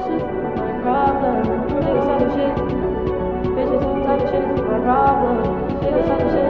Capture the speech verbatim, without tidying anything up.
shit's my problem. Niggas talking shit. Bitches talking shit is my problem. Niggas talking shit.